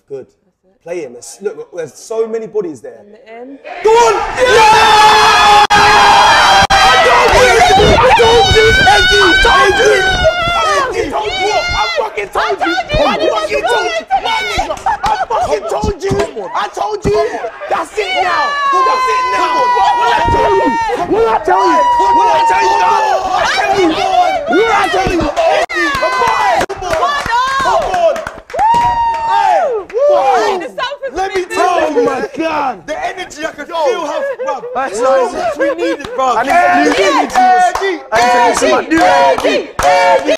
Good. Play him. Look, there's so many bodies there. Send it in. Go on! Yeah! I told you! I told you! That's it now! That's it now! What I tell you? What I tell you? What I tell you? What I tell you? Let me tell you, oh my God! The energy I can feel how, bro. That's nice. We need it, bro. I need new energy. I need some new energy.